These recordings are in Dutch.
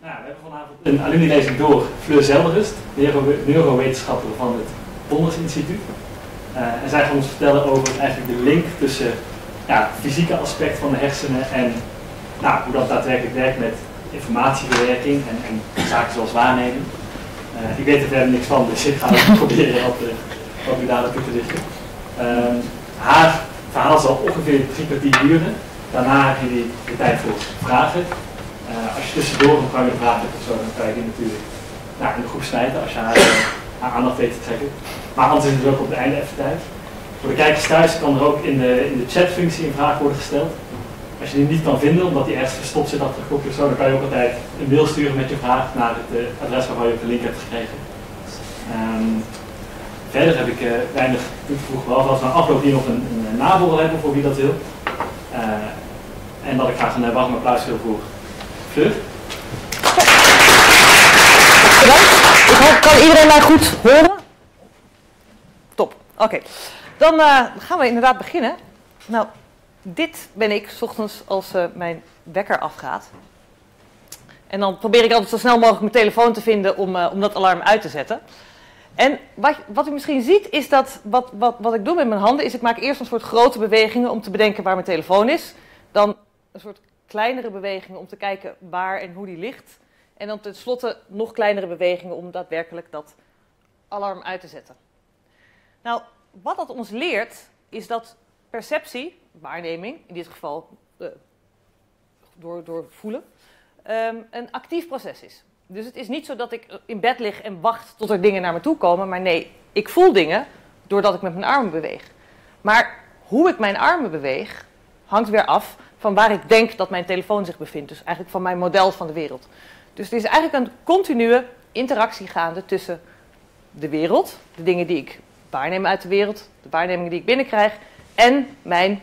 Nou, we hebben vanavond een alumni-lezing door Fleur Zelderust, neurowetenschapper van het Bonders Instituut. En zij gaat ons vertellen over eigenlijk de link tussen het fysieke aspect van de hersenen en hoe dat daadwerkelijk werkt met informatieverwerking en zaken zoals waarneming. Ik weet er verder niks van, dus ik ga het proberen wat u dadelijk te richten. Haar verhaal zal ongeveer 3 kwartier duren. Daarna hebben jullie de tijd voor vragen. Als je tussendoor een paar vragen hebt of zo, dan kan je die natuurlijk in de groep snijden als je haar aandacht weet te trekken. Maar anders is het ook op het einde even tijd. Voor de kijkers thuis kan er ook in de chatfunctie een vraag worden gesteld. Als je die niet kan vinden, omdat die ergens verstopt zit achter een kopje of zo, dan kan je ook altijd een mail sturen met je vraag naar het adres waarvan je ook de link hebt gekregen. Verder heb ik weinig toe te voegen, behalve als we na afloop hier nog een naborrel hebben voor wie dat wil. En dat ik graag een warm applaus wil voor Fleur. Bedankt. Ik hoop, kan iedereen mij goed horen? Top, oké. Dan gaan we inderdaad beginnen. Nou, dit ben ik 's ochtends als mijn wekker afgaat. En dan probeer ik altijd zo snel mogelijk mijn telefoon te vinden om dat alarm uit te zetten. En wat u misschien ziet is dat wat ik doe met mijn handen is ik maak eerst een soort grote bewegingen om te bedenken waar mijn telefoon is. Dan een soort kleinere bewegingen om te kijken waar en hoe die ligt. En dan tenslotte nog kleinere bewegingen om daadwerkelijk dat alarm uit te zetten. Nou, wat dat ons leert is dat perceptie, waarneming, in dit geval door voelen, een actief proces is. Dus het is niet zo dat ik in bed lig en wacht tot er dingen naar me toe komen, maar nee, ik voel dingen doordat ik met mijn armen beweeg. Maar hoe ik mijn armen beweeg hangt weer af van waar ik denk dat mijn telefoon zich bevindt. Dus eigenlijk van mijn model van de wereld. Dus het is eigenlijk een continue interactie gaande tussen de wereld, de dingen die ik waarneem uit de wereld, de waarnemingen die ik binnenkrijg en mijn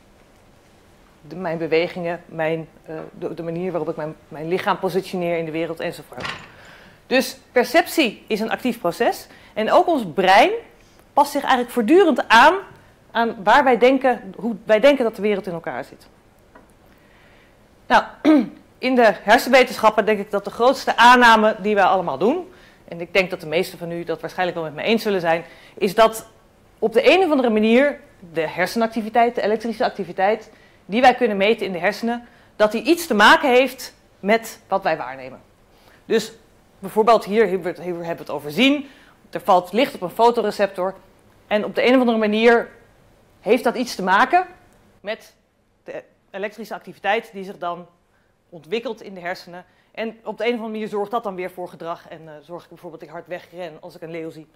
bewegingen, de manier waarop ik mijn lichaam positioneer in de wereld enzovoort. Dus perceptie is een actief proces en ook ons brein past zich eigenlijk voortdurend aan waar wij denken, hoe wij denken dat de wereld in elkaar zit. Nou, in de hersenwetenschappen denk ik dat de grootste aanname die wij allemaal doen, en ik denk dat de meesten van u dat waarschijnlijk wel met me eens zullen zijn, is dat op de een of andere manier de hersenactiviteit, de elektrische activiteit, die wij kunnen meten in de hersenen, dat die iets te maken heeft met wat wij waarnemen. Dus bijvoorbeeld hier hebben we het over zien, er valt licht op een fotoreceptor en op de een of andere manier heeft dat iets te maken met de elektrische activiteit die zich dan ontwikkelt in de hersenen. En op de een of andere manier zorgt dat dan weer voor gedrag en zorg ik bijvoorbeeld dat ik hard wegren als ik een leeuw zie.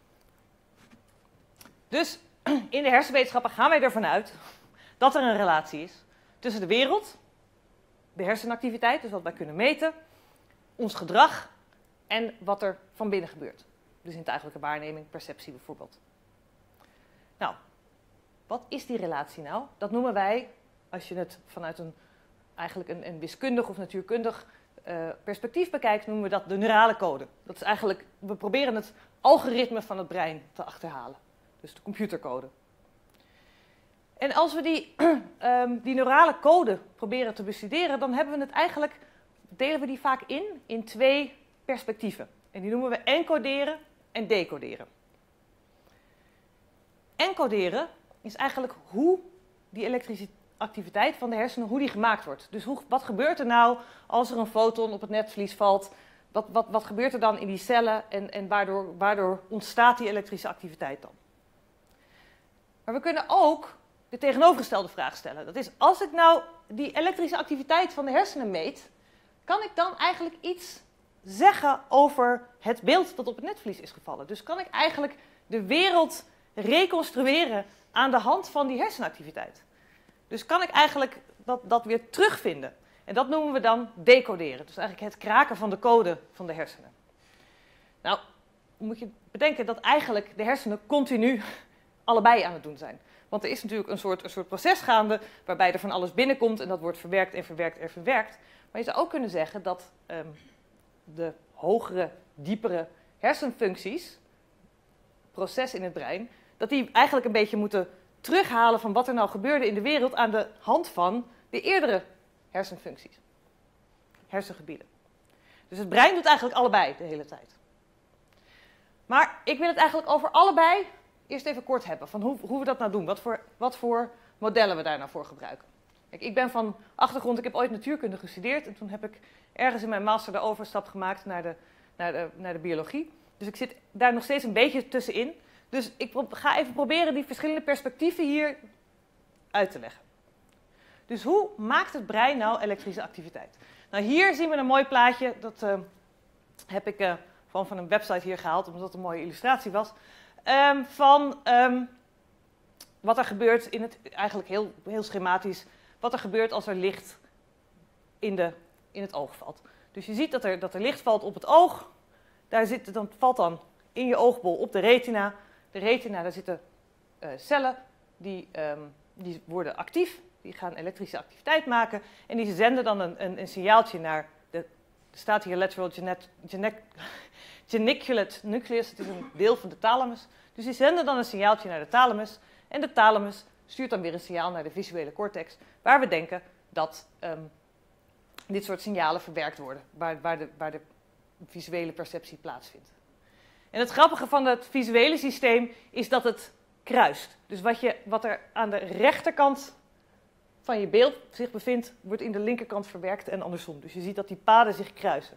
Dus in de hersenwetenschappen gaan wij ervan uit dat er een relatie is tussen de wereld, de hersenactiviteit, dus wat wij kunnen meten, ons gedrag en wat er van binnen gebeurt. Dus in het eigenlijke waarneming, perceptie bijvoorbeeld. Nou, wat is die relatie nou? Dat noemen wij, als je het vanuit een wiskundig of natuurkundig perspectief bekijkt, noemen we dat de neurale code. Dat is eigenlijk, we proberen het algoritme van het brein te achterhalen. Dus de computercode. En als we die neurale code proberen te bestuderen, dan hebben we het eigenlijk, delen we die vaak in 2 perspectieven. En die noemen we encoderen en decoderen. Encoderen is eigenlijk hoe die elektrische activiteit van de hersenen, hoe die gemaakt wordt. Dus wat gebeurt er nou als er een foton op het netvlies valt? Wat gebeurt er dan in die cellen en waardoor ontstaat die elektrische activiteit dan? Maar we kunnen ook de tegenovergestelde vraag stellen. Dat is, als ik nou die elektrische activiteit van de hersenen meet, kan ik dan eigenlijk iets zeggen over het beeld dat op het netvlies is gevallen? Dus kan ik eigenlijk de wereld reconstrueren aan de hand van die hersenactiviteit? Dus kan ik eigenlijk dat weer terugvinden? En dat noemen we dan decoderen. Dus eigenlijk het kraken van de code van de hersenen. Nou, moet je bedenken dat eigenlijk de hersenen continu allebei aan het doen zijn. Want er is natuurlijk een soort proces gaande waarbij er van alles binnenkomt en dat wordt verwerkt en verwerkt en verwerkt. Maar je zou ook kunnen zeggen dat de hogere, diepere hersenfuncties, processen in het brein, dat die eigenlijk een beetje moeten terughalen van wat er nou gebeurde in de wereld aan de hand van de eerdere hersenfuncties, hersengebieden. Dus het brein doet eigenlijk allebei de hele tijd. Maar ik wil het eigenlijk over allebei eerst even kort hebben. Van hoe we dat nou doen. Wat voor modellen we daar nou voor gebruiken. Kijk, ik ben van achtergrond, ik heb ooit natuurkunde gestudeerd. En toen heb ik ergens in mijn master de overstap gemaakt naar de biologie. Dus ik zit daar nog steeds een beetje tussenin. Dus ik ga even proberen die verschillende perspectieven hier uit te leggen. Dus hoe maakt het brein nou elektrische activiteit? Nou, hier zien we een mooi plaatje. Dat heb ik gewoon van een website hier gehaald, omdat het een mooie illustratie was. Van wat er gebeurt eigenlijk heel schematisch, wat er gebeurt als er licht in het oog valt. Dus je ziet dat er licht valt op het oog. Valt dan in je oogbol op de retina. De retina, daar zitten cellen die worden actief. Die gaan elektrische activiteit maken. En die zenden dan een signaaltje naar er staat hier lateral geniculate nucleus. Het is een deel van de thalamus. Dus die zenden dan een signaaltje naar de thalamus. En de thalamus stuurt dan weer een signaal naar de visuele cortex. Waar we denken dat dit soort signalen verwerkt worden. Waar de visuele perceptie plaatsvindt. En het grappige van het visuele systeem is dat het kruist. Dus wat er aan de rechterkant van je beeld zich bevindt, wordt in de linkerkant verwerkt en andersom. Dus je ziet dat die paden zich kruisen.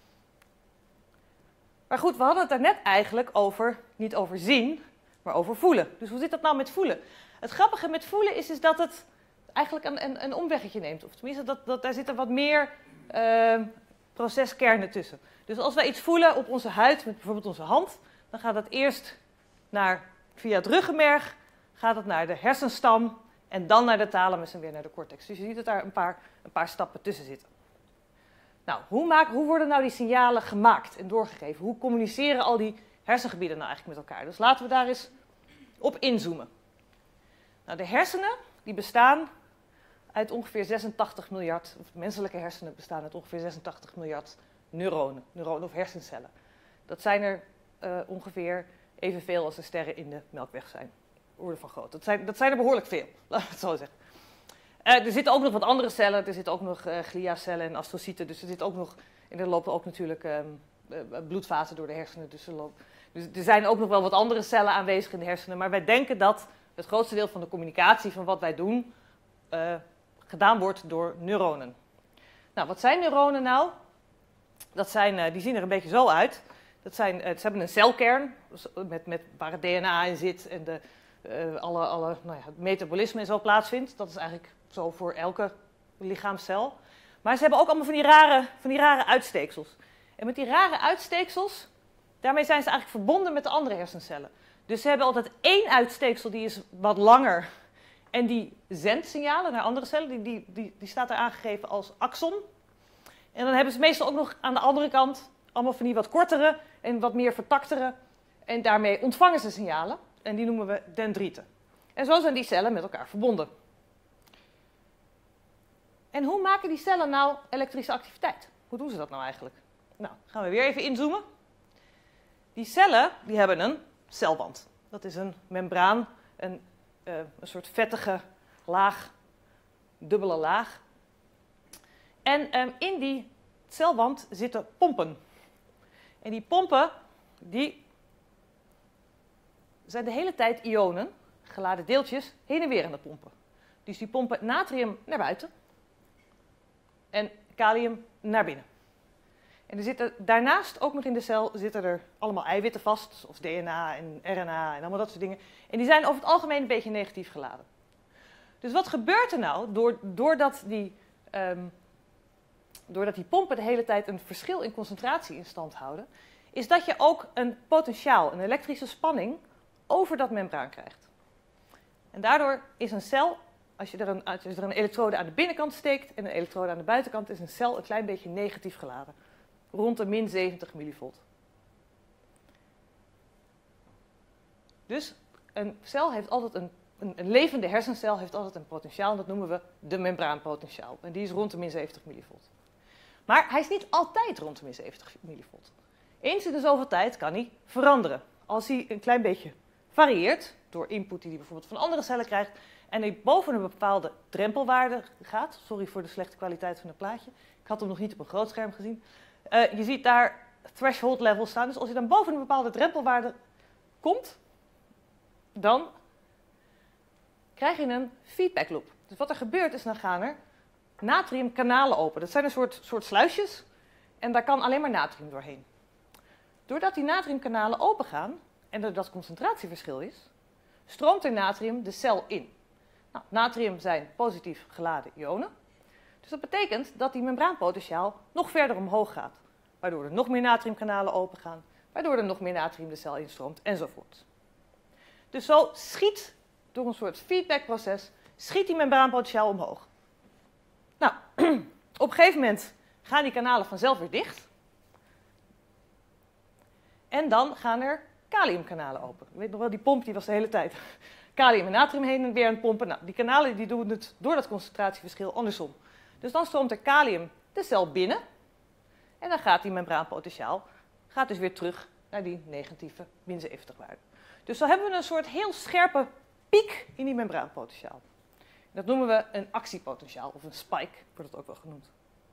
Maar goed, we hadden het daarnet eigenlijk niet over zien, maar over voelen. Dus hoe zit dat nou met voelen? Het grappige met voelen is dat het eigenlijk een omweggetje neemt. Of tenminste, daar zitten wat meer proceskernen tussen. Dus als wij iets voelen op onze huid, met bijvoorbeeld onze hand, dan gaat het eerst via het ruggenmerg, gaat het naar de hersenstam en dan naar de thalamus en weer naar de cortex. Dus je ziet dat daar een paar stappen tussen zitten. Nou, hoe worden nou die signalen gemaakt en doorgegeven? Hoe communiceren al die hersengebieden nou eigenlijk met elkaar? Dus laten we daar eens op inzoomen. Nou, de hersenen die bestaan uit ongeveer 86 miljard, of menselijke hersenen bestaan uit ongeveer 86 miljard neuronen of hersencellen. Dat zijn er ongeveer evenveel als er sterren in de Melkweg zijn. Orde van groot. Dat zijn er behoorlijk veel, laten we het zo zeggen. Er zitten ook nog wat andere cellen. Er zitten ook nog gliacellen en astrocyten. Dus er lopen ook natuurlijk bloedvaten door de hersenen. Dus er zijn ook nog wel wat andere cellen aanwezig in de hersenen. Maar wij denken dat het grootste deel van de communicatie van wat wij doen gedaan wordt door neuronen. Nou, wat zijn neuronen nou? Die zien er een beetje zo uit. Ze hebben een celkern waar het DNA in zit en het metabolisme en zo plaatsvindt. Dat is eigenlijk zo voor elke lichaamscel. Maar ze hebben ook allemaal van die rare uitsteeksels. En met die rare uitsteeksels, daarmee zijn ze eigenlijk verbonden met de andere hersencellen. Dus ze hebben altijd één uitsteeksel, die is wat langer. En die zendt signalen naar andere cellen. Die staat er aangegeven als axon. En dan hebben ze meestal ook nog aan de andere kant allemaal van die wat kortere en wat meer vertaktere. En daarmee ontvangen ze signalen. En die noemen we dendrieten. En zo zijn die cellen met elkaar verbonden. En hoe maken die cellen nou elektrische activiteit? Hoe doen ze dat nou eigenlijk? Nou, gaan we weer even inzoomen. Die cellen die hebben een celwand. Dat is een membraan, een soort vettige laag, dubbele laag. En in die celwand zitten pompen. En die pompen, die zijn de hele tijd ionen, geladen deeltjes, heen en weer aan het pompen. Dus die pompen natrium naar buiten en kalium naar binnen. En er zitten daarnaast ook nog in de cel zitten er allemaal eiwitten vast, zoals DNA en RNA en allemaal dat soort dingen. En die zijn over het algemeen een beetje negatief geladen. Dus wat gebeurt er nou doordat die pompen de hele tijd een verschil in concentratie in stand houden, is dat je ook een potentiaal, een elektrische spanning, over dat membraan krijgt. En daardoor is een cel, als je er een elektrode aan de binnenkant steekt en een elektrode aan de buitenkant, is een cel een klein beetje negatief geladen. Rond de min 70 millivolt. Dus een cel heeft altijd een levende hersencel heeft altijd een potentiaal, en dat noemen we de membraanpotentiaal. En die is rond de min 70 millivolt. Maar hij is niet altijd rond de min 70 millivolt. Eens in de zoveel tijd kan hij veranderen. Als hij een klein beetje varieert, door input die hij bijvoorbeeld van andere cellen krijgt, en hij boven een bepaalde drempelwaarde gaat, sorry voor de slechte kwaliteit van het plaatje, ik had hem nog niet op een groot scherm gezien, Je ziet daar threshold levels staan. Dus als je dan boven een bepaalde drempelwaarde komt, dan krijg je een feedback loop. Dus wat er gebeurt is, dan gaan er natriumkanalen open. Dat zijn een soort sluisjes en daar kan alleen maar natrium doorheen. Doordat die natriumkanalen open gaan en er dat concentratieverschil is, stroomt er natrium de cel in. Nou, natrium zijn positief geladen ionen. Dus dat betekent dat die membraanpotentiaal nog verder omhoog gaat. Waardoor er nog meer natriumkanalen open gaan, waardoor er nog meer natrium de cel instroomt enzovoort. Dus zo schiet, door een soort feedbackproces, schiet die membraanpotentiaal omhoog. Nou, op een gegeven moment gaan die kanalen vanzelf weer dicht. En dan gaan er kaliumkanalen open. Je weet nog wel, die pomp die was de hele tijd kalium en natrium heen en weer aan het pompen. Nou, die kanalen die doen het door dat concentratieverschil andersom. Dus dan stroomt er kalium de cel binnen. En dan gaat die membraanpotentiaal dus weer terug naar die negatieve min 70 waarde. Dus dan hebben we een soort heel scherpe piek in die membraanpotentiaal. Dat noemen we een actiepotentiaal of een spike, wordt het ook wel genoemd.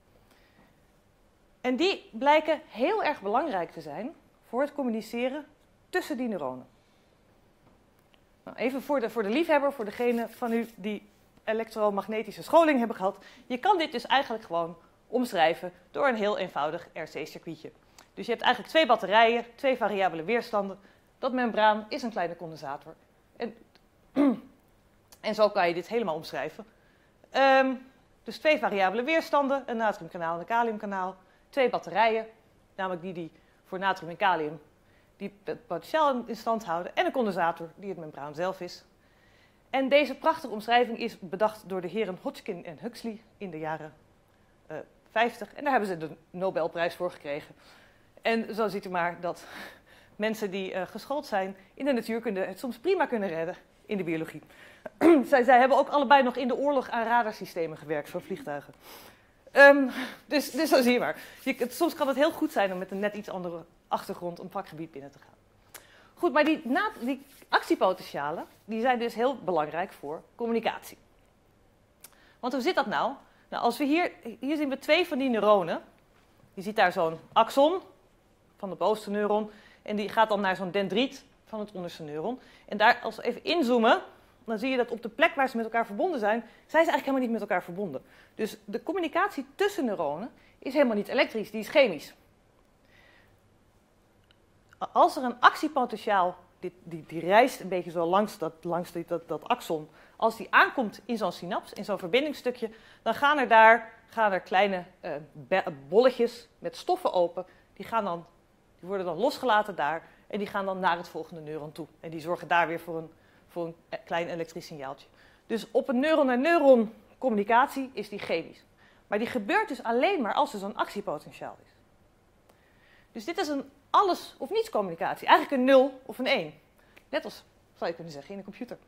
En die blijken heel erg belangrijk te zijn voor het communiceren tussen die neuronen. Nou, even voor de liefhebber, voor degene van u die elektromagnetische scholing hebben gehad. Je kan dit dus eigenlijk gewoon omschrijven door een heel eenvoudig RC-circuitje. Dus je hebt eigenlijk 2 batterijen, 2 variabele weerstanden. Dat membraan is een kleine condensator. En zo kan je dit helemaal omschrijven. Dus 2 variabele weerstanden, een natriumkanaal en een kaliumkanaal. 2 batterijen, namelijk die voor natrium en kalium die het potentiaal in stand houden. En een condensator die het membraan zelf is. En deze prachtige omschrijving is bedacht door de heren Hodgkin en Huxley in de jaren 50. En daar hebben ze de Nobelprijs voor gekregen. En zo ziet u maar dat mensen die geschoold zijn in de natuurkunde het soms prima kunnen redden in de biologie. Zij hebben ook allebei nog in de oorlog aan radarsystemen gewerkt voor vliegtuigen. Dus zo zie je maar. Soms kan het heel goed zijn om met een net iets andere achtergrond een vakgebied binnen te gaan. Goed, maar die actiepotentialen die zijn dus heel belangrijk voor communicatie. Want hoe zit dat nou? Nou, als we hier zien we 2 van die neuronen. Je ziet daar zo'n axon van de bovenste neuron en die gaat dan naar zo'n dendriet van het onderste neuron. En daar, als we even inzoomen, dan zie je dat op de plek waar ze met elkaar verbonden zijn ze eigenlijk helemaal niet met elkaar verbonden. Dus de communicatie tussen neuronen is helemaal niet elektrisch, die is chemisch. Als er een actiepotentiaal, die reist een beetje zo langs dat axon, als die aankomt in zo'n synaps, in zo'n verbindingsstukje, dan gaan er kleine bolletjes met stoffen open, die worden dan losgelaten daar en die gaan dan naar het volgende neuron toe. En die zorgen daar weer voor een klein elektrisch signaaltje. Dus op een neuron-naar-neuron communicatie is die chemisch. Maar die gebeurt dus alleen maar als er zo'n actiepotentiaal is. Dus dit is een alles of niets communicatie. Eigenlijk een 0 of een 1. Net als, zou je kunnen zeggen, in een computer.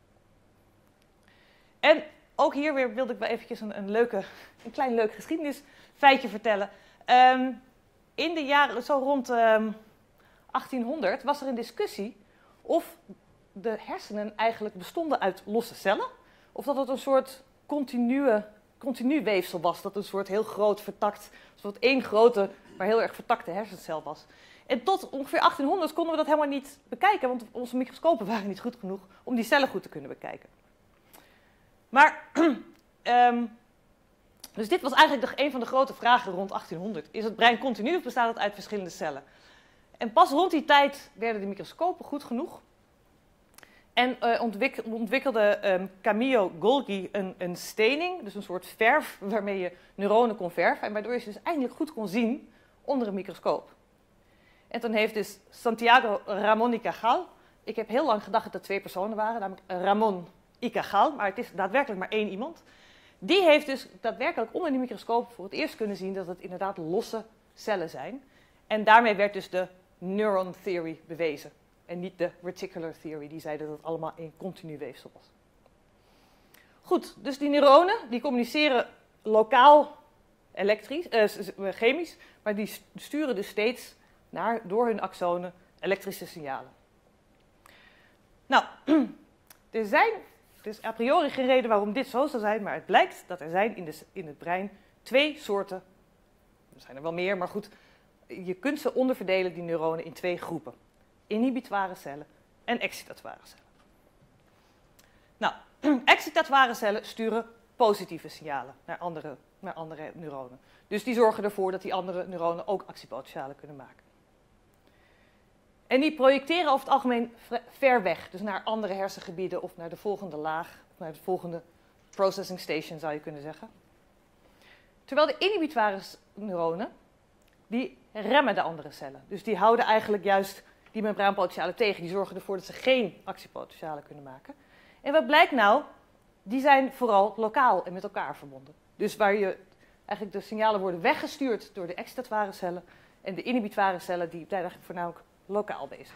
En ook hier weer wilde ik wel eventjes een klein leuk geschiedenisfeitje vertellen. In de jaren, zo rond 1800, was er een discussie of de hersenen eigenlijk bestonden uit losse cellen. Of dat het een soort continu weefsel was. Dat een soort heel groot vertakt, een soort één grote, maar heel erg vertakte hersencel was. En tot ongeveer 1800 konden we dat helemaal niet bekijken, want onze microscopen waren niet goed genoeg om die cellen goed te kunnen bekijken. Maar, dus dit was eigenlijk een van de grote vragen rond 1800. Is het brein continu of bestaat het uit verschillende cellen? En pas rond die tijd werden de microscopen goed genoeg. En ontwikkelde Camillo Golgi een stening, dus een soort verf waarmee je neuronen kon verven. En waardoor je ze dus eindelijk goed kon zien onder een microscoop. En toen heeft dus Santiago Ramón y Cajal, ik heb heel lang gedacht dat er 2 personen waren, namelijk Ramón y Cajal, maar het is daadwerkelijk maar 1 iemand. Die heeft dus daadwerkelijk onder die microscoop voor het eerst kunnen zien dat het inderdaad losse cellen zijn. En daarmee werd dus de neuron theory bewezen. En niet de reticular theory, die zei dat het allemaal een continu weefsel was. Goed, dus die neuronen die communiceren lokaal chemisch, maar die sturen dus steeds door hun axonen elektrische signalen. Nou, er is a priori geen reden waarom dit zo zou zijn, maar het blijkt dat er zijn in het brein 2 soorten er zijn er wel meer, maar goed, je kunt ze onderverdelen, die neuronen, in 2 groepen. Inhibitoire cellen en excitatoire cellen. Nou, excitatoire cellen sturen positieve signalen naar andere neuronen. Dus die zorgen ervoor dat die andere neuronen ook actiepotentialen kunnen maken. En die projecteren over het algemeen ver weg, dus naar andere hersengebieden of naar de volgende laag, of naar de volgende processing station zou je kunnen zeggen. Terwijl de inhibitoire neuronen, die remmen de andere cellen. Dus die houden eigenlijk juist die membraanpotentialen tegen. Die zorgen ervoor dat ze geen actiepotentialen kunnen maken. En wat blijkt nou? Die zijn vooral lokaal en met elkaar verbonden. Dus waar eigenlijk de signalen worden weggestuurd door de excitatoire cellen en de inhibitoire cellen, die zijn eigenlijk voornamelijk lokaal bezig.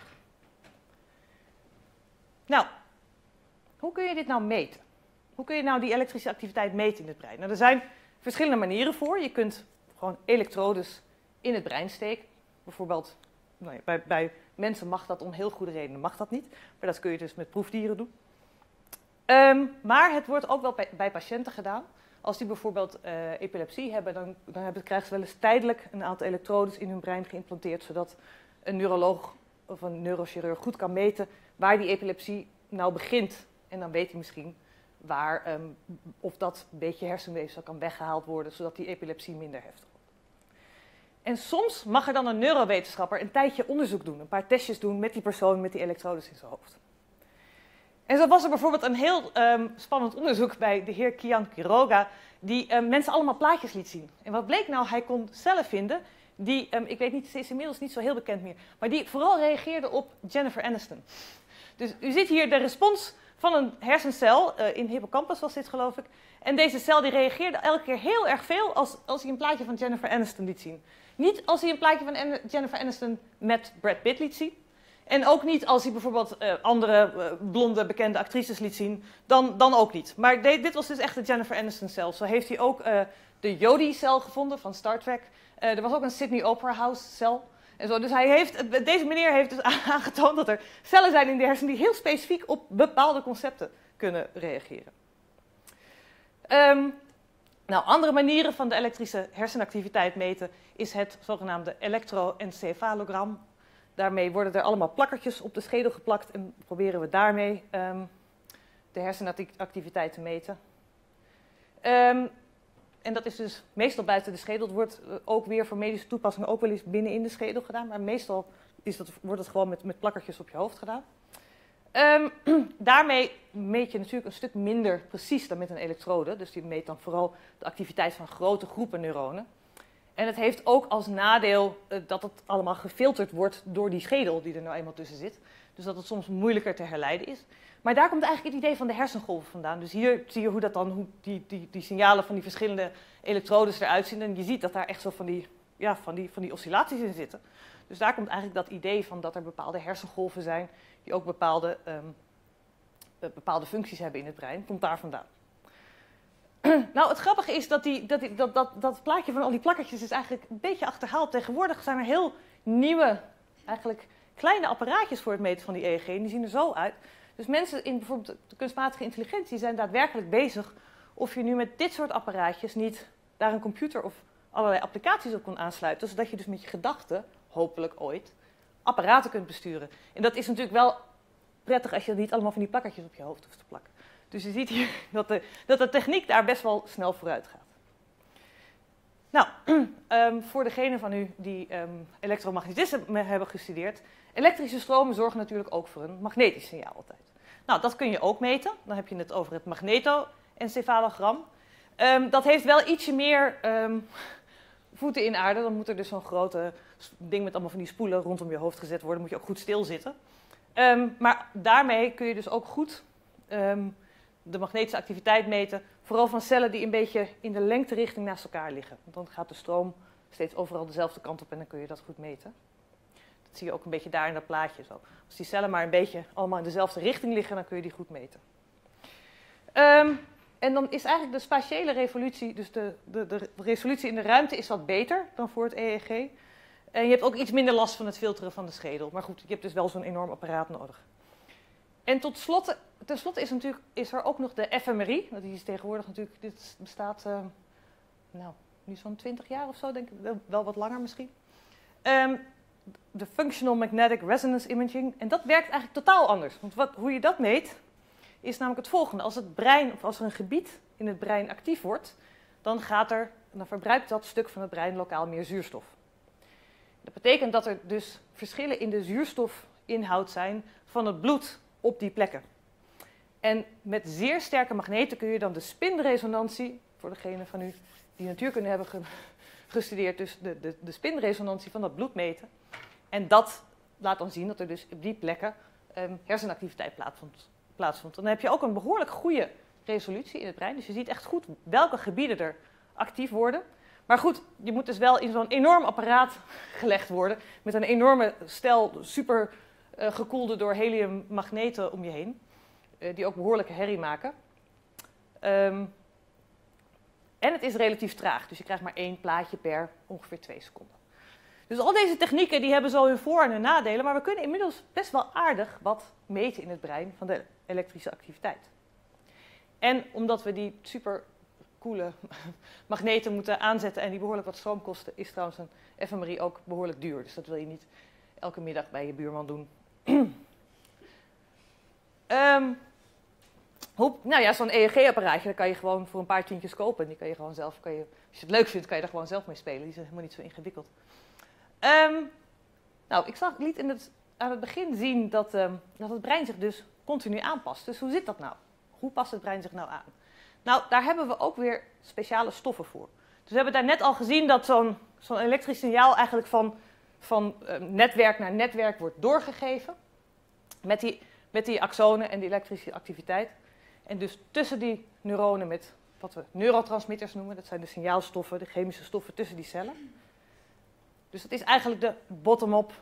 Nou, hoe kun je dit nou meten? Hoe kun je nou die elektrische activiteit meten in het brein? Nou, er zijn verschillende manieren voor. Je kunt gewoon elektrodes in het brein steken. Bijvoorbeeld, nou ja, bij mensen mag dat om heel goede redenen, mag dat niet. Maar dat kun je dus met proefdieren doen. Maar het wordt ook wel bij patiënten gedaan. Als die bijvoorbeeld epilepsie hebben, dan krijgen ze wel eens tijdelijk een aantal elektrodes in hun brein geïmplanteerd, zodat een neuroloog of een neurochirurg goed kan meten waar die epilepsie nou begint. En dan weet hij misschien of dat een beetje hersenweefsel kan weggehaald worden, zodat die epilepsie minder heftig wordt. En soms mag er dan een neurowetenschapper een tijdje onderzoek doen, een paar testjes doen met die persoon met die elektrodes in zijn hoofd. En zo was er bijvoorbeeld een heel spannend onderzoek bij de heer Kian Quiroga, die mensen allemaal plaatjes liet zien. En wat bleek nou? Hij kon cellen vinden die, ik weet niet, ze is inmiddels niet zo heel bekend meer, maar die vooral reageerden op Jennifer Aniston. Dus u ziet hier de respons van een hersencel, in hippocampus was dit geloof ik. En deze cel die reageerde elke keer heel erg veel als hij een plaatje van Jennifer Aniston liet zien. Niet als hij een plaatje van Jennifer Aniston met Brad Pitt liet zien. En ook niet als hij bijvoorbeeld andere blonde bekende actrices liet zien, dan ook niet. Maar dit was dus echt de Jennifer Aniston-cel. Zo heeft hij ook de Jodie-cel gevonden van Star Trek. Er was ook een Sydney Opera House-cel. En zo. Dus deze meneer heeft dus aangetoond dat er cellen zijn in de hersenen die heel specifiek op bepaalde concepten kunnen reageren. Nou, andere manieren van de elektrische hersenactiviteit meten is het zogenaamde elektroencefalogram. Daarmee worden er allemaal plakkertjes op de schedel geplakt en proberen we daarmee de hersenactiviteit te meten. En dat is dus meestal buiten de schedel. Het wordt ook weer voor medische toepassingen ook wel eens binnenin de schedel gedaan, maar meestal wordt het gewoon met plakkertjes op je hoofd gedaan. Daarmee meet je natuurlijk een stuk minder precies dan met een elektrode. Dus die meet dan vooral de activiteit van grote groepen neuronen. En het heeft ook als nadeel dat het allemaal gefilterd wordt door die schedel die er nou eenmaal tussen zit. Dus dat het soms moeilijker te herleiden is. Maar daar komt eigenlijk het idee van de hersengolven vandaan. Dus hier zie je hoe die signalen van die verschillende elektrodes eruit zien. En je ziet dat daar echt zo van die oscillaties in zitten. Dus daar komt eigenlijk dat idee van dat er bepaalde hersengolven zijn die ook bepaalde functies hebben in het brein. Komt daar vandaan. Nou, het grappige is dat plaatje van al die plakkertjes is eigenlijk een beetje achterhaald. Tegenwoordig zijn er heel nieuwe, eigenlijk kleine apparaatjes voor het meten van die EEG. En die zien er zo uit. Dus mensen in bijvoorbeeld de kunstmatige intelligentie zijn daadwerkelijk bezig of je nu met dit soort apparaatjes niet daar een computer of allerlei applicaties op kon aansluiten. Zodat je dus met je gedachten, hopelijk ooit, apparaten kunt besturen. En dat is natuurlijk wel prettig als je niet allemaal van die plakkertjes op je hoofd hoeft te plakken. Dus je ziet hier dat de techniek daar best wel snel vooruit gaat. Nou, voor degenen van u die elektromagnetisme hebben gestudeerd, elektrische stromen zorgen natuurlijk ook voor een magnetisch signaal altijd. Nou, dat kun je ook meten. Dan heb je het over het magnetoencefalogram. Dat heeft wel ietsje meer voeten in aarde. Dan moet er dus zo'n grote ding met allemaal van die spoelen rondom je hoofd gezet worden. Dan moet je ook goed stilzitten. Maar daarmee kun je dus ook goed de magnetische activiteit meten, vooral van cellen die een beetje in de lengterichting naast elkaar liggen. Want dan gaat de stroom steeds overal dezelfde kant op en dan kun je dat goed meten. Dat zie je ook een beetje daar in dat plaatje zo. Als die cellen maar een beetje allemaal in dezelfde richting liggen, dan kun je die goed meten. En dan is eigenlijk de spatiële resolutie, dus de resolutie in de ruimte is wat beter dan voor het EEG. En je hebt ook iets minder last van het filteren van de schedel. Maar goed, je hebt dus wel zo'n enorm apparaat nodig. En tenslotte is er ook nog de fMRI. Die is tegenwoordig natuurlijk, dit bestaat nu zo'n 20 jaar of zo, denk ik, wel wat langer misschien. De Functional Magnetic Resonance Imaging. En dat werkt eigenlijk totaal anders. Want hoe je dat meet, is namelijk het volgende. Als het brein, of als er een gebied in het brein actief wordt, dan verbruikt dat stuk van het brein lokaal meer zuurstof. Dat betekent dat er dus verschillen in de zuurstofinhoud zijn van het bloed op die plekken. En met zeer sterke magneten kun je dan de spinresonantie, voor degenen van u die natuurkunde hebben gestudeerd, dus de spinresonantie van dat bloed meten. En dat laat dan zien dat er dus op die plekken hersenactiviteit plaatsvond. Dan heb je ook een behoorlijk goede resolutie in het brein. Dus je ziet echt goed welke gebieden er actief worden. Maar goed, je moet dus wel in zo'n enorm apparaat gelegd worden. Met een enorme stel super gekoelde door heliummagneten om je heen. Die ook behoorlijke herrie maken. En het is relatief traag. Dus je krijgt maar 1 plaatje per ongeveer 2 seconden. Dus al deze technieken die hebben zo hun voor- en hun nadelen. Maar we kunnen inmiddels best wel aardig wat meten in het brein van de elektrische activiteit. En omdat we die super coole magneten moeten aanzetten en die behoorlijk wat stroom kosten, is trouwens een fMRI ook behoorlijk duur. Dus dat wil je niet elke middag bij je buurman doen. Nou ja, zo'n EEG-apparaatje, dat kan je gewoon voor een paar tientjes kopen. En die kan je gewoon zelf, als je het leuk vindt, kan je er gewoon zelf mee spelen. Die zijn helemaal niet zo ingewikkeld. Nou, ik liet aan het begin zien dat het brein zich dus continu aanpast. Dus hoe zit dat nou? Hoe past het brein zich nou aan? Nou, daar hebben we ook weer speciale stoffen voor. Dus we hebben daar net al gezien dat zo'n elektrisch signaal eigenlijk van netwerk naar netwerk wordt doorgegeven. Met die axonen en die elektrische activiteit. En dus tussen die neuronen met wat we neurotransmitters noemen. Dat zijn de signaalstoffen, de chemische stoffen tussen die cellen. Dus dat is eigenlijk de bottom-up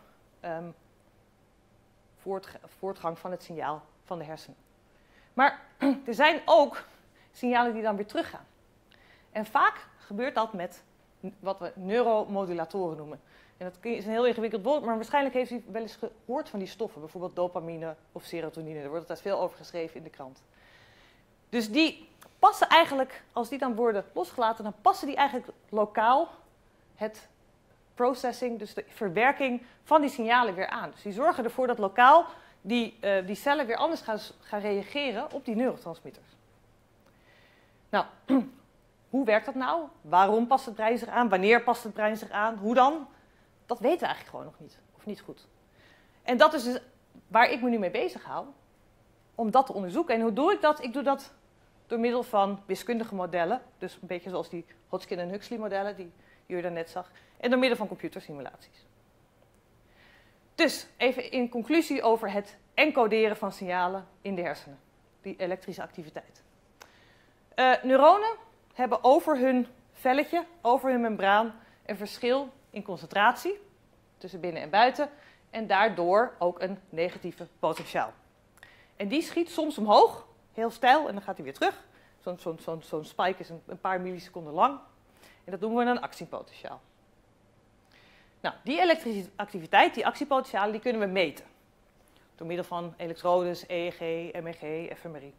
voortgang van het signaal van de hersenen. Maar er zijn ook signalen die dan weer teruggaan. En vaak gebeurt dat met wat we neuromodulatoren noemen. En dat is een heel ingewikkeld woord, maar waarschijnlijk heeft u wel eens gehoord van die stoffen. Bijvoorbeeld dopamine of serotonine. Er wordt altijd veel over geschreven in de krant. Dus die passen eigenlijk, als die dan worden losgelaten, dan passen die eigenlijk lokaal het processing, dus de verwerking van die signalen weer aan. Dus die zorgen ervoor dat lokaal die cellen weer anders gaan reageren op die neurotransmitters. Nou, hoe werkt dat nou? Waarom past het brein zich aan? Wanneer past het brein zich aan? Hoe dan? Dat weten we eigenlijk gewoon nog niet. Of niet goed. En dat is dus waar ik me nu mee bezig hou. Om dat te onderzoeken. En hoe doe ik dat? Ik doe dat door middel van wiskundige modellen. Dus een beetje zoals die Hodgkin en Huxley modellen die jullie daarnet zag. En door middel van computersimulaties. Dus even in conclusie over het encoderen van signalen in de hersenen. Die elektrische activiteit. Neuronen hebben over hun velletje, over hun membraan, een verschil in concentratie tussen binnen en buiten. En daardoor ook een negatieve potentiaal. En die schiet soms omhoog, heel steil, en dan gaat hij weer terug. Zo'n spike is een paar milliseconden lang. En dat noemen we een actiepotentiaal. Nou, die elektrische activiteit, die actiepotentialen, die kunnen we meten. Door middel van elektrodes, EEG, MEG, fMRI.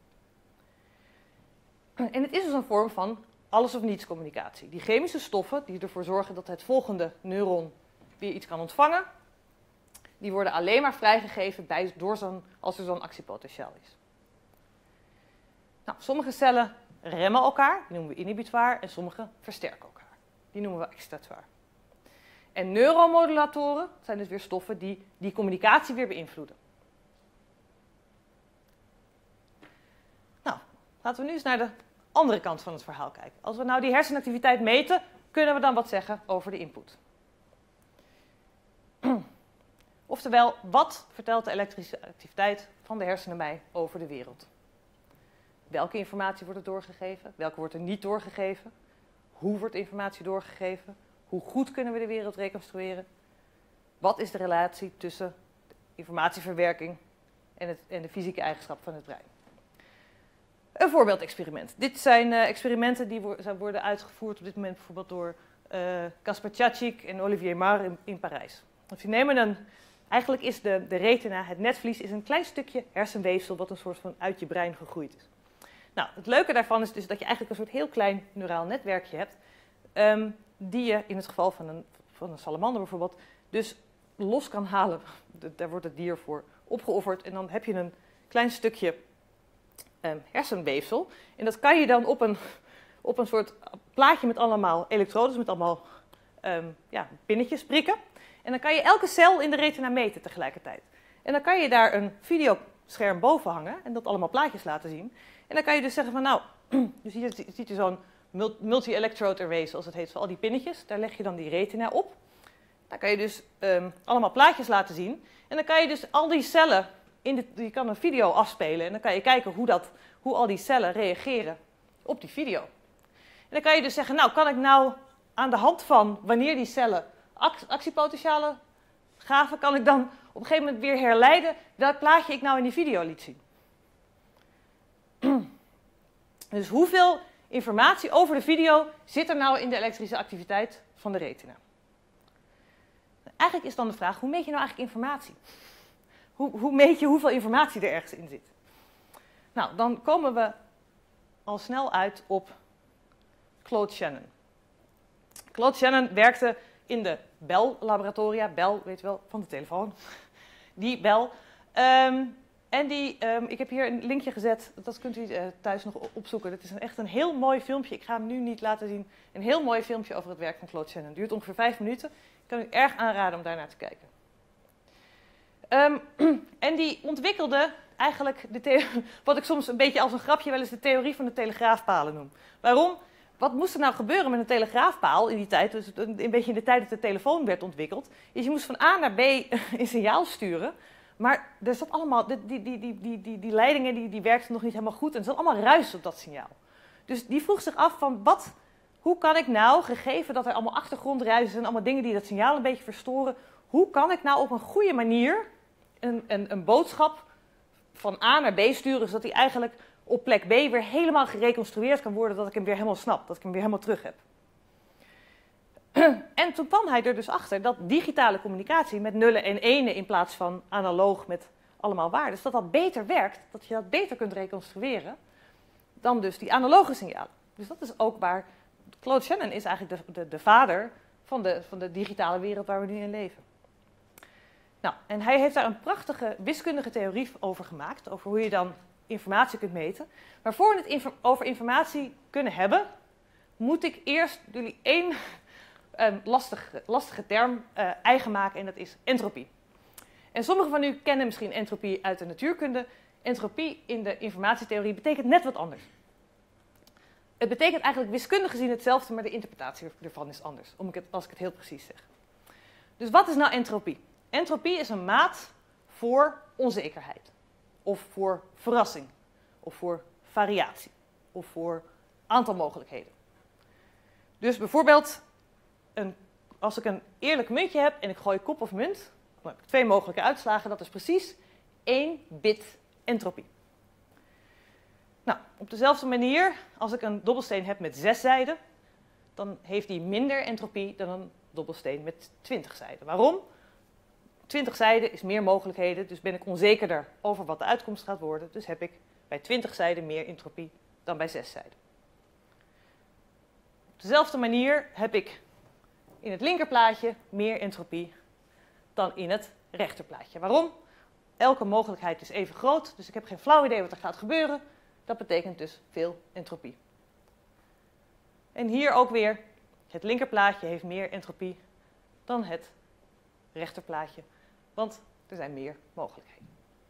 En het is dus een vorm van alles of niets communicatie. Die chemische stoffen die ervoor zorgen dat het volgende neuron weer iets kan ontvangen, die worden alleen maar vrijgegeven als er zo'n actiepotentiaal is. Nou, sommige cellen remmen elkaar, die noemen we inhibitoire, en sommige versterken elkaar. Die noemen we excitatoire. En neuromodulatoren zijn dus weer stoffen die die communicatie weer beïnvloeden. Nou, laten we nu eens naar de andere kant van het verhaal kijken. Als we nou die hersenactiviteit meten, kunnen we dan wat zeggen over de input. Oftewel, wat vertelt de elektrische activiteit van de hersenen mij over de wereld? Welke informatie wordt er doorgegeven? Welke wordt er niet doorgegeven? Hoe wordt informatie doorgegeven? Hoe goed kunnen we de wereld reconstrueren? Wat is de relatie tussen informatieverwerking en de fysieke eigenschap van het brein? Een voorbeeldexperiment. Dit zijn experimenten die worden uitgevoerd op dit moment bijvoorbeeld door Kasper Tjačík en Olivier Marr in Parijs. Dus die nemen eigenlijk is de retina, het netvlies, is een klein stukje hersenweefsel wat een soort van uit je brein gegroeid is. Nou, het leuke daarvan is dus dat je eigenlijk een soort heel klein neuraal netwerkje hebt die je in het geval van een salamander bijvoorbeeld dus los kan halen. Daar wordt het dier voor opgeofferd en dan heb je een klein stukje hersenweefsel. En dat kan je dan op een soort plaatje met allemaal elektrodes, met allemaal pinnetjes prikken. En dan kan je elke cel in de retina meten tegelijkertijd. En dan kan je daar een videoscherm boven hangen en dat allemaal plaatjes laten zien. En dan kan je dus zeggen van nou, dus hier ziet je zo'n multi-electrode array, zoals het heet, van al die pinnetjes. Daar leg je dan die retina op. Dan kan je dus allemaal plaatjes laten zien. En dan kan je dus al die cellen, je kan een video afspelen en dan kan je kijken hoe al die cellen reageren op die video. En dan kan je dus zeggen, nou, kan ik nou aan de hand van wanneer die cellen actiepotentialen gaven, kan ik dan op een gegeven moment weer herleiden welk plaatje ik nou in die video liet zien. Dus hoeveel informatie over de video zit er nou in de elektrische activiteit van de retina? Eigenlijk is dan de vraag, hoe meet je nou eigenlijk informatie? Hoe meet je hoeveel informatie er ergens in zit? Nou, dan komen we al snel uit op Claude Shannon. Claude Shannon werkte in de Bell-laboratoria. Bell, weet je wel, van de telefoon. Die Bell. Ik heb hier een linkje gezet, dat kunt u thuis nog opzoeken. Het is echt een heel mooi filmpje. Ik ga hem nu niet laten zien. Een heel mooi filmpje over het werk van Claude Shannon. Het duurt ongeveer 5 minuten. Ik kan u erg aanraden om daarnaar te kijken. En die ontwikkelde eigenlijk wat ik soms een beetje als een grapje wel eens de theorie van de telegraafpalen noem. Waarom? Wat moest er nou gebeuren met een telegraafpaal in die tijd, dus een beetje in de tijd dat de telefoon werd ontwikkeld, is je moest van A naar B een signaal sturen, maar er zat allemaal, die leidingen die werkten nog niet helemaal goed en er zat allemaal ruis op dat signaal. Dus die vroeg zich af van hoe kan ik nou, gegeven dat er allemaal achtergrondruis is en allemaal dingen die dat signaal een beetje verstoren, hoe kan ik nou op een goede manier een boodschap van A naar B sturen, zodat die eigenlijk op plek B weer helemaal gereconstrueerd kan worden, dat ik hem weer helemaal snap, dat ik hem weer helemaal terug heb. En toen kwam hij er dus achter dat digitale communicatie met nullen en enen in plaats van analoog met allemaal waarden, dat beter werkt, dat je dat beter kunt reconstrueren dan dus die analoge signalen. Dus dat is ook waar Claude Shannon is eigenlijk de vader van de digitale wereld waar we nu in leven. Nou, en hij heeft daar een prachtige wiskundige theorie over gemaakt, over hoe je dan informatie kunt meten. Maar voor we het over informatie kunnen hebben, moet ik eerst jullie één lastige term eigen maken en dat is entropie. En sommigen van u kennen misschien entropie uit de natuurkunde. Entropie in de informatietheorie betekent net wat anders. Het betekent eigenlijk wiskundig gezien hetzelfde, maar de interpretatie ervan is anders, als ik het heel precies zeg. Dus wat is nou entropie? Entropie is een maat voor onzekerheid, of voor verrassing, of voor variatie, of voor aantal mogelijkheden. Dus bijvoorbeeld, als ik een eerlijk muntje heb en ik gooi kop of munt, dan heb ik 2 mogelijke uitslagen, dat is precies 1 bit entropie. Nou, op dezelfde manier, als ik een dobbelsteen heb met 6 zijden, dan heeft die minder entropie dan een dobbelsteen met 20 zijden. Waarom? 20 zijden is meer mogelijkheden, dus ben ik onzekerder over wat de uitkomst gaat worden. Dus heb ik bij 20 zijden meer entropie dan bij 6 zijden. Op dezelfde manier heb ik in het linkerplaatje meer entropie dan in het rechterplaatje. Waarom? Elke mogelijkheid is even groot, dus ik heb geen flauw idee wat er gaat gebeuren. Dat betekent dus veel entropie. En hier ook weer, het linkerplaatje heeft meer entropie dan het rechterplaatje, want er zijn meer mogelijkheden.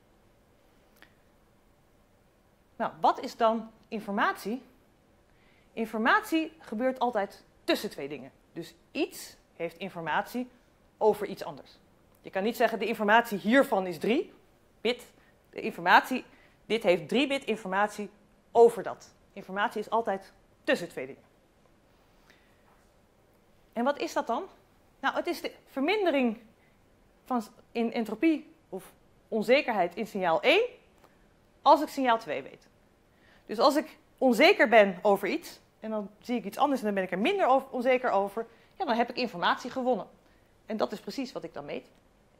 Nou, wat is dan informatie? Informatie gebeurt altijd tussen 2 dingen. Dus iets heeft informatie over iets anders. Je kan niet zeggen de informatie hiervan is 3 bit. De informatie, dit heeft 3 bit informatie over dat. Informatie is altijd tussen 2 dingen. En wat is dat dan? Nou, het is de vermindering in entropie of onzekerheid in signaal 1 als ik signaal 2 weet. Dus als ik onzeker ben over iets en dan zie ik iets anders en dan ben ik er minder onzeker over, ja, dan heb ik informatie gewonnen. En dat is precies wat ik dan meet.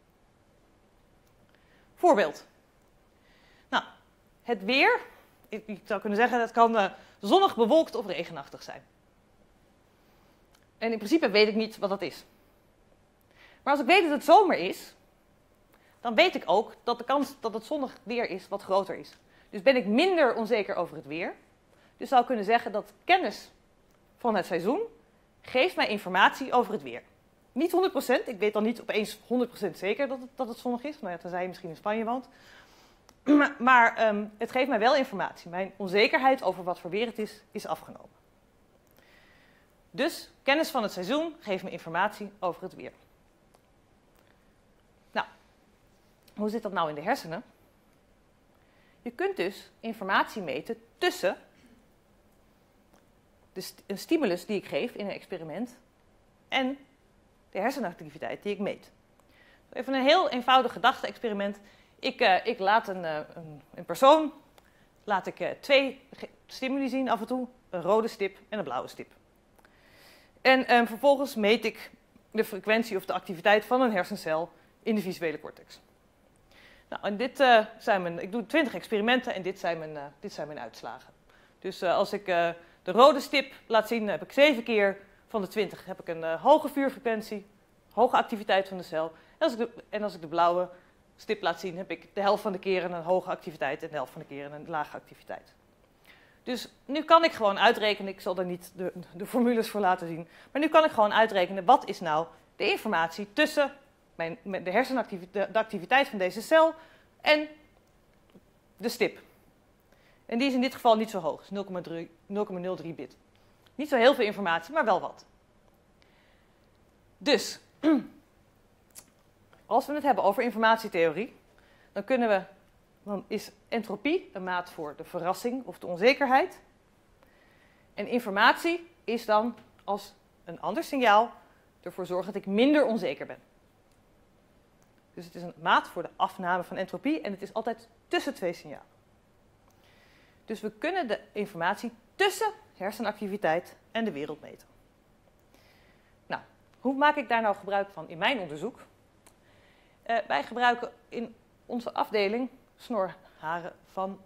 Voorbeeld. Nou, het weer, ik zou kunnen zeggen dat kan zonnig, bewolkt of regenachtig zijn. En in principe weet ik niet wat dat is. Maar als ik weet dat het zomer is, dan weet ik ook dat de kans dat het zonnig weer is wat groter is. Dus ben ik minder onzeker over het weer. Dus zou ik kunnen zeggen dat kennis van het seizoen geeft mij informatie over het weer. Niet 100%, ik weet dan niet opeens 100% zeker dat het zonnig is. Nou ja, tenzij je misschien in Spanje woont. Maar het geeft mij wel informatie. Mijn onzekerheid over wat voor weer het is afgenomen. Dus kennis van het seizoen geeft me informatie over het weer. Nou, hoe zit dat nou in de hersenen? Je kunt dus informatie meten tussen een stimulus die ik geef in een experiment en de hersenactiviteit die ik meet. Even een heel eenvoudig gedachte-experiment. Ik laat een persoon twee stimuli zien af en toe, een rode stip en een blauwe stip. En vervolgens meet ik de frequentie of de activiteit van een hersencel in de visuele cortex. Nou, en ik doe 20 experimenten en dit zijn mijn uitslagen. Dus als ik de rode stip laat zien, heb ik 7 keer van de 20 heb ik een hoge vuurfrequentie, hoge activiteit van de cel. En als ik de blauwe stip laat zien, heb ik de helft van de keren een hoge activiteit en de helft van de keren een lage activiteit. Dus nu kan ik gewoon uitrekenen, ik zal er niet de formules voor laten zien, maar nu kan ik gewoon uitrekenen wat is nou de informatie tussen de activiteit van deze cel en de stip. En die is in dit geval niet zo hoog, is 0,03 bit. Niet zo heel veel informatie, maar wel wat. Dus, als we het hebben over informatietheorie, dan is entropie een maat voor de verrassing of de onzekerheid. En informatie is dan als een ander signaal ervoor zorgen dat ik minder onzeker ben. Dus het is een maat voor de afname van entropie en het is altijd tussen twee signalen. Dus we kunnen de informatie tussen hersenactiviteit en de wereld meten. Nou, hoe maak ik daar nou gebruik van in mijn onderzoek? Wij gebruiken in onze afdeling snorharen van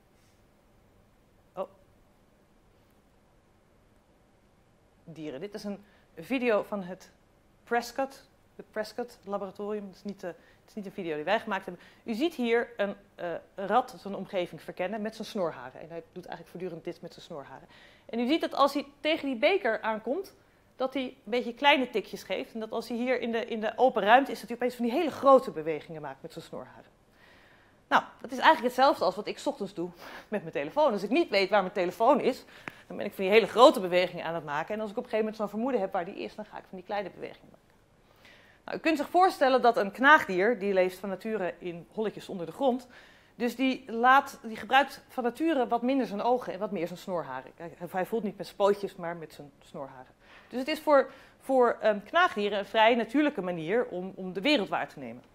dieren. Dit is een video van het Prescott Laboratorium. Het is niet een video die wij gemaakt hebben. U ziet hier een rat zijn omgeving verkennen met zijn snorharen. En hij doet eigenlijk voortdurend dit met zijn snorharen. En u ziet dat als hij tegen die beker aankomt, dat hij een beetje kleine tikjes geeft. En dat als hij hier in de open ruimte is, dat hij opeens van die hele grote bewegingen maakt met zijn snorharen. Nou, dat is eigenlijk hetzelfde als wat ik 's ochtends doe met mijn telefoon. Als ik niet weet waar mijn telefoon is, dan ben ik van die hele grote bewegingen aan het maken. En als ik op een gegeven moment zo'n vermoeden heb waar die is, dan ga ik van die kleine bewegingen maken. Nou, u kunt zich voorstellen dat een knaagdier, die leeft van nature in holletjes onder de grond. Dus die gebruikt van nature wat minder zijn ogen en wat meer zijn snorharen. Hij voelt niet met spootjes, maar met zijn snorharen. Dus het is voor knaagdieren een vrij natuurlijke manier om de wereld waar te nemen.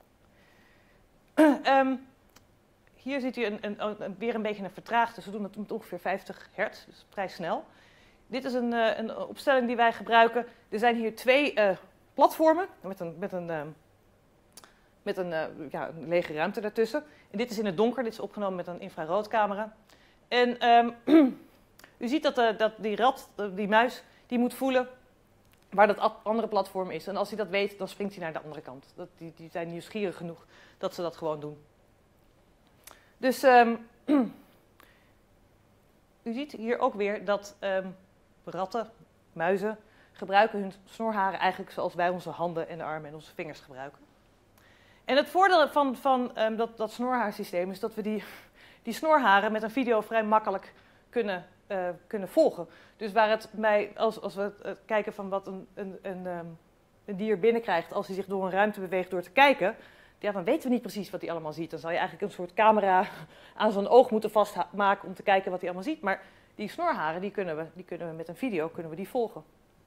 Hier ziet u weer een beetje een vertraagd, dus we doen het met ongeveer 50 hertz, dus vrij snel. Dit is een opstelling die wij gebruiken. Er zijn hier twee platformen met een lege ruimte daartussen. En dit is in het donker, dit is opgenomen met een infraroodcamera. En u ziet dat die muis, die moet voelen waar dat andere platform is. En als hij dat weet, dan springt hij naar de andere kant. Die zijn nieuwsgierig genoeg dat ze dat gewoon doen. Dus u ziet hier ook weer dat ratten, muizen, gebruiken hun snorharen eigenlijk zoals wij onze handen en de armen en onze vingers gebruiken. En het voordeel van dat snorhaarsysteem is dat we die snorharen met een video vrij makkelijk kunnen volgen. Dus waar het als we kijken van wat een dier binnenkrijgt als hij zich door een ruimte beweegt door te kijken, ja, dan weten we niet precies wat hij allemaal ziet. Dan zou je eigenlijk een soort camera aan zijn oog moeten vastmaken om te kijken wat hij allemaal ziet. Maar die snorharen, die kunnen we met een video volgen.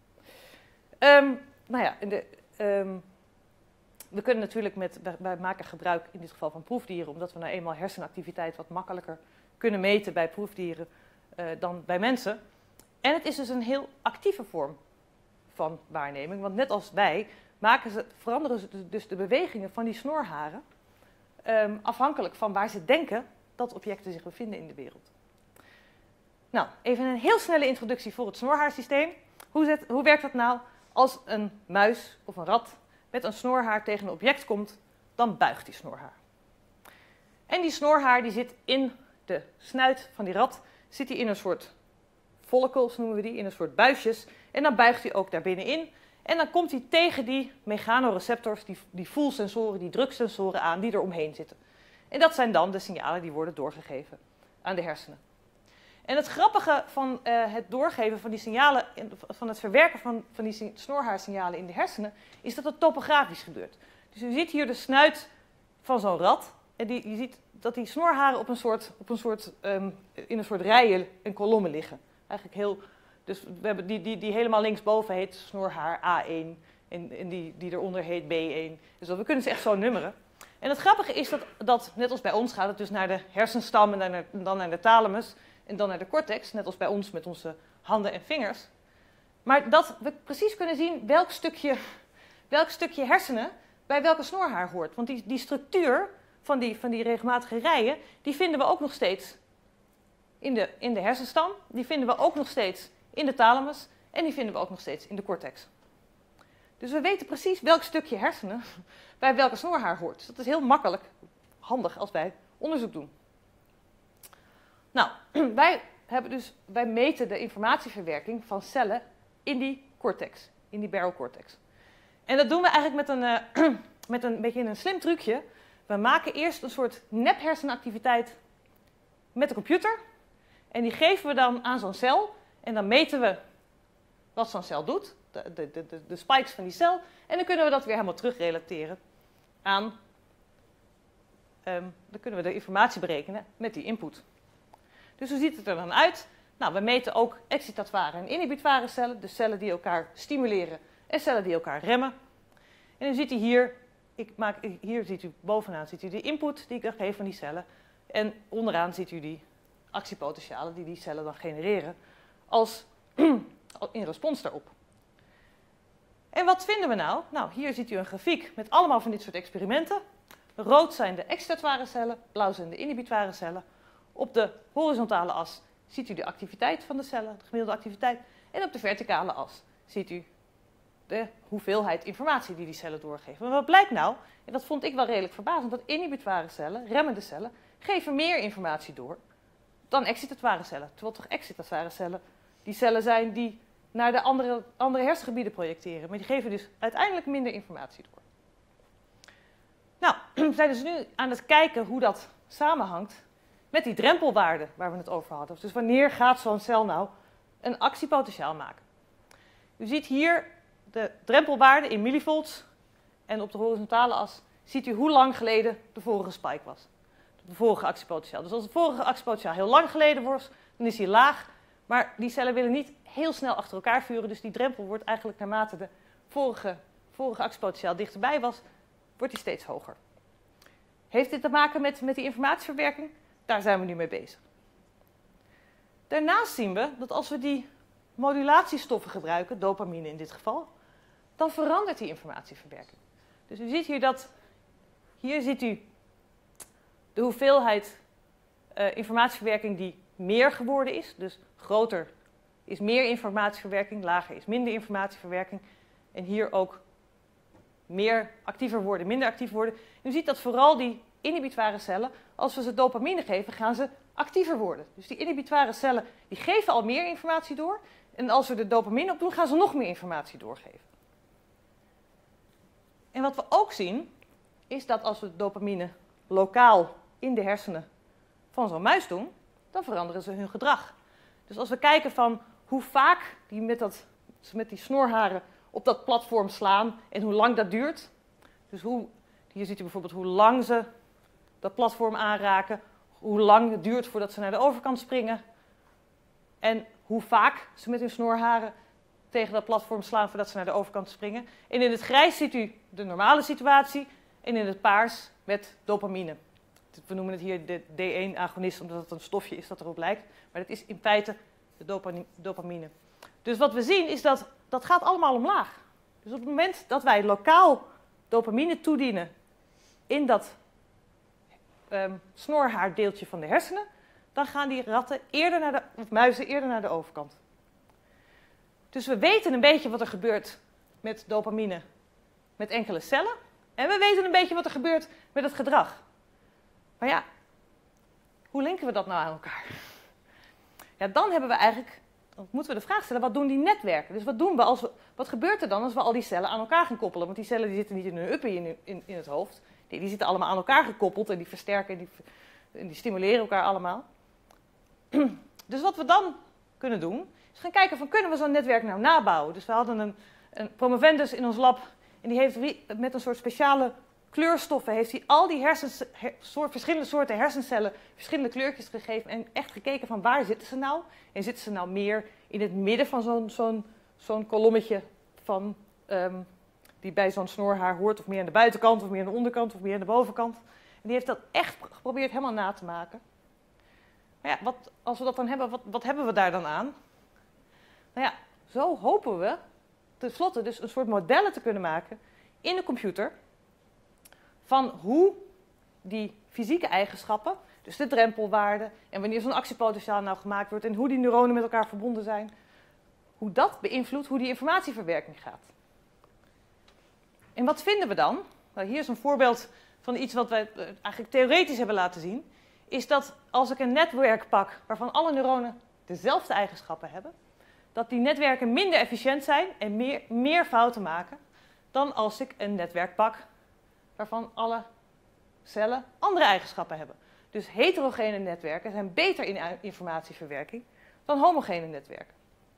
We kunnen natuurlijk wij maken gebruik in dit geval van proefdieren, omdat we nou eenmaal hersenactiviteit wat makkelijker kunnen meten bij proefdieren dan bij mensen. En het is dus een heel actieve vorm van waarneming, want net als wij veranderen ze dus de bewegingen van die snorharen afhankelijk van waar ze denken dat objecten zich bevinden in de wereld. Nou, even een heel snelle introductie voor het snorhaarsysteem. Hoe werkt dat nou? Als een muis of een rat met een snorhaar tegen een object komt, dan buigt die snorhaar. En die snorhaar die zit in de snuit van die rat, zit die in een soort follicles noemen we die, in een soort buisjes. En dan buigt hij ook daar binnenin. En dan komt hij tegen die mechanoreceptors, die voelsensoren, die druksensoren aan die er omheen zitten. En dat zijn dan de signalen die worden doorgegeven aan de hersenen. En het grappige van het doorgeven van die signalen, van het verwerken van die snorhaarsignalen in de hersenen, is dat het topografisch gebeurt. Dus u ziet hier de snuit van zo'n rat. En je ziet dat die snorharen in een soort rijen en kolommen liggen. Eigenlijk heel, dus we hebben die helemaal linksboven heet snorhaar A1 en die eronder heet B1. Dus we kunnen ze echt zo nummeren. En het grappige is dat net als bij ons gaat het dus naar de hersenstam en dan naar de thalamus en dan naar de cortex, net als bij ons met onze handen en vingers. Maar dat we precies kunnen zien welk stukje hersenen bij welke snorhaar hoort. Want die structuur van die regelmatige rijen, die vinden we ook nog steeds in de hersenstam, die vinden we ook nog steeds in de thalamus en die vinden we ook nog steeds in de cortex. Dus we weten precies welk stukje hersenen bij welke snorhaar hoort. Dus dat is heel makkelijk, handig als wij onderzoek doen. Nou, wij meten de informatieverwerking van cellen in die cortex, in die barrel cortex. En dat doen we eigenlijk met een beetje een slim trucje. We maken eerst een soort nephersenactiviteit met de computer. En die geven we dan aan zo'n cel. En dan meten we wat zo'n cel doet, de spikes van die cel. En dan kunnen we dat weer helemaal terugrelateren aan... dan kunnen we de informatie berekenen met die input. Dus hoe ziet het er dan uit? Nou, we meten ook excitatoire en inhibitoire cellen. Dus cellen die elkaar stimuleren en cellen die elkaar remmen. En dan ziet u hier ziet u bovenaan ziet u de input die ik dan geef van die cellen. En onderaan ziet u die actiepotentialen die cellen dan genereren in respons daarop. En wat vinden we nou? Nou, hier ziet u een grafiek met allemaal van dit soort experimenten. Rood zijn de excitatoire cellen, blauw zijn de inhibitoire cellen. Op de horizontale as ziet u de activiteit van de cellen, de gemiddelde activiteit. En op de verticale as ziet u de hoeveelheid informatie die cellen doorgeven. Maar wat blijkt nou, en dat vond ik wel redelijk verbazend, dat inhibitoire cellen, remmende cellen, geven meer informatie door dan excitatoire cellen. Terwijl toch excitatoire cellen die cellen zijn die naar de andere hersengebieden projecteren. Maar die geven dus uiteindelijk minder informatie door. Nou, we zijn dus nu aan het kijken hoe dat samenhangt met die drempelwaarden waar we het over hadden. Dus wanneer gaat zo'n cel nou een actiepotentiaal maken? U ziet hier de drempelwaarde in millivolts en op de horizontale as ziet u hoe lang geleden de vorige spike was. De vorige actiepotentiaal. Dus als het vorige actiepotentiaal heel lang geleden wordt, dan is hij laag. Maar die cellen willen niet heel snel achter elkaar vuren. Dus die drempel wordt eigenlijk naarmate de vorige actiepotentiaal dichterbij was, wordt die steeds hoger. Heeft dit te maken met die informatieverwerking? Daar zijn we nu mee bezig. Daarnaast zien we dat als we die modulatiestoffen gebruiken, dopamine in dit geval, dan verandert die informatieverwerking. Dus u ziet hier ziet u de hoeveelheid informatieverwerking die meer geworden is. Dus groter is meer informatieverwerking, lager is minder informatieverwerking. En hier ook meer actiever worden, minder actief worden. U ziet dat vooral die inhibitoire cellen, als we ze dopamine geven, gaan ze actiever worden. Dus die inhibitoire cellen die geven al meer informatie door. En als we de dopamine op doen, gaan ze nog meer informatie doorgeven. En wat we ook zien, is dat als we dopamine lokaal in de hersenen van zo'n muis doen, dan veranderen ze hun gedrag. Dus als we kijken van hoe vaak die met die snorharen op dat platform slaan en hoe lang dat duurt. Dus hier ziet u bijvoorbeeld hoe lang ze dat platform aanraken, hoe lang het duurt voordat ze naar de overkant springen en hoe vaak ze met hun snorharen tegen dat platform slaan voordat ze naar de overkant springen. En in het grijs ziet u de normale situatie en in het paars met dopamine. We noemen het hier de D1-agonist omdat het een stofje is dat erop lijkt, maar dat is in feite de dopamine. Dus wat we zien is dat gaat allemaal omlaag. Dus op het moment dat wij lokaal dopamine toedienen in dat snorhaardeeltje van de hersenen, dan gaan die muizen eerder naar de overkant. Dus we weten een beetje wat er gebeurt met dopamine met enkele cellen. En we weten een beetje wat er gebeurt met het gedrag. Maar ja, hoe linken we dat nou aan elkaar? Ja, dan moeten we de vraag stellen, wat doen die netwerken? Dus wat gebeurt er dan als we al die cellen aan elkaar gaan koppelen? Want die cellen die zitten niet in een uppie in het hoofd. Nee, die zitten allemaal aan elkaar gekoppeld en die versterken en die stimuleren elkaar allemaal. Dus wat we dan kunnen doen, is gaan kijken van, kunnen we zo'n netwerk nou nabouwen? Dus we hadden een promovendus in ons lab en die heeft met een soort speciale kleurstoffen heeft hij al die verschillende soorten hersencellen verschillende kleurtjes gegeven en echt gekeken van waar zitten ze nou? En zitten ze nou meer in het midden van zo'n kolommetje van, die bij zo'n snorhaar hoort, of meer aan de buitenkant, of meer aan de onderkant, of meer aan de bovenkant. En die heeft dat echt geprobeerd helemaal na te maken. Maar ja, als we dat dan hebben, wat hebben we daar dan aan? Nou ja, zo hopen we tenslotte dus een soort modellen te kunnen maken in de computer van hoe die fysieke eigenschappen, dus de drempelwaarde en wanneer zo'n actiepotentiaal nou gemaakt wordt en hoe die neuronen met elkaar verbonden zijn, hoe dat beïnvloedt hoe die informatieverwerking gaat. En wat vinden we dan? Nou, hier is een voorbeeld van iets wat wij eigenlijk theoretisch hebben laten zien, is dat als ik een netwerk pak waarvan alle neuronen dezelfde eigenschappen hebben, dat die netwerken minder efficiënt zijn en meer fouten maken dan als ik een netwerk pak waarvan alle cellen andere eigenschappen hebben. Dus heterogene netwerken zijn beter in informatieverwerking dan homogene netwerken.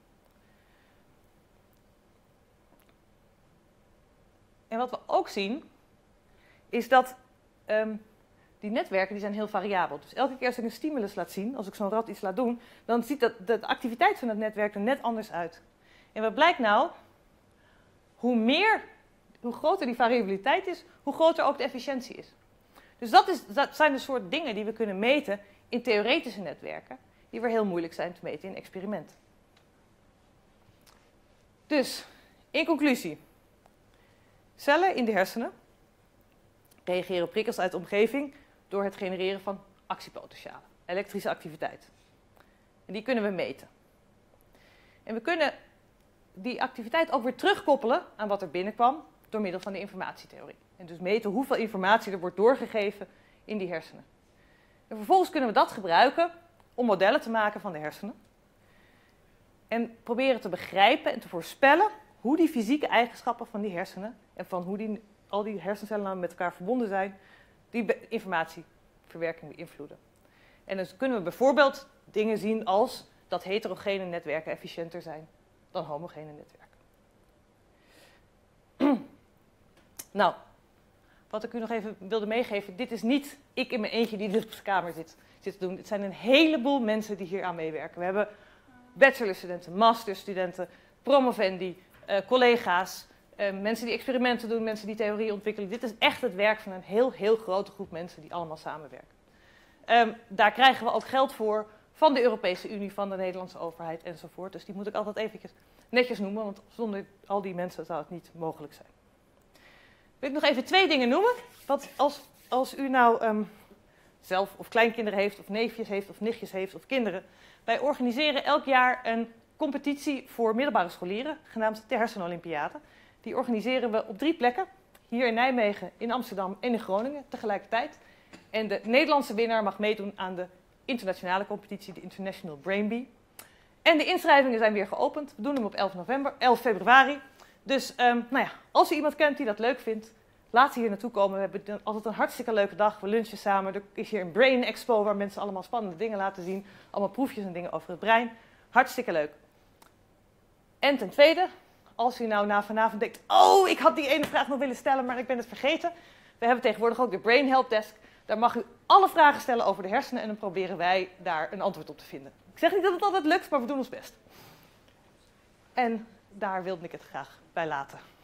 En wat we ook zien, is dat die netwerken die zijn heel variabel. Dus elke keer als ik een stimulus laat zien, als ik zo'n rat iets laat doen, dan ziet de activiteit van het netwerk er net anders uit. En wat blijkt nou? Hoe groter die variabiliteit is, hoe groter ook de efficiëntie is. Dus dat zijn de soort dingen die we kunnen meten in theoretische netwerken, die weer heel moeilijk zijn te meten in experimenten. Dus, in conclusie. Cellen in de hersenen reageren op prikkels uit de omgeving door het genereren van actiepotentialen, elektrische activiteit. En die kunnen we meten. En we kunnen die activiteit ook weer terugkoppelen aan wat er binnenkwam door middel van de informatietheorie. En dus meten hoeveel informatie er wordt doorgegeven in die hersenen. En vervolgens kunnen we dat gebruiken om modellen te maken van de hersenen. En proberen te begrijpen en te voorspellen hoe die fysieke eigenschappen van die hersenen en van hoe al die hersencellen nou met elkaar verbonden zijn, die informatieverwerking beïnvloeden. En dus kunnen we bijvoorbeeld dingen zien als dat heterogene netwerken efficiënter zijn dan homogene netwerken. Nou, wat ik u nog even wilde meegeven, dit is niet ik in mijn eentje die dit op de kamer zit te doen. Het zijn een heleboel mensen die hier aan meewerken. We hebben bachelorstudenten, masterstudenten, promovendi, collega's, mensen die experimenten doen, mensen die theorie ontwikkelen. Dit is echt het werk van een heel grote groep mensen die allemaal samenwerken. Daar krijgen we ook geld voor van de Europese Unie, van de Nederlandse overheid enzovoort. Dus die moet ik altijd eventjes netjes noemen, want zonder al die mensen zou het niet mogelijk zijn. Wil ik nog even 2 dingen noemen. Want als u nou zelf of kleinkinderen heeft, of neefjes heeft, of nichtjes heeft, of kinderen. Wij organiseren elk jaar een competitie voor middelbare scholieren, genaamd de Hersenolympiade. Die organiseren we op 3 plekken. Hier in Nijmegen, in Amsterdam en in Groningen tegelijkertijd. En de Nederlandse winnaar mag meedoen aan de internationale competitie, de International Brain Bee. En de inschrijvingen zijn weer geopend. We doen hem op 11 februari. Dus nou ja, als u iemand kent die dat leuk vindt, laat ze hier naartoe komen. We hebben altijd een hartstikke leuke dag. We lunchen samen. Er is hier een Brain Expo waar mensen allemaal spannende dingen laten zien. Allemaal proefjes en dingen over het brein. Hartstikke leuk. En ten tweede, als u nou na vanavond denkt, oh, ik had die ene vraag nog willen stellen, maar ik ben het vergeten. We hebben tegenwoordig ook de Brain Help Desk. Daar mag u alle vragen stellen over de hersenen en dan proberen wij daar een antwoord op te vinden. Ik zeg niet dat het altijd lukt, maar we doen ons best. En daar wilde ik het graag bij laten.